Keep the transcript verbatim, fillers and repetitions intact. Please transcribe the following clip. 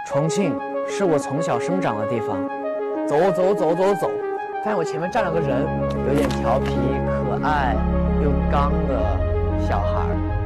重庆是我从小生长的地方。走走走走走，发现我前面站了个人，有点调皮可爱又刚的小孩。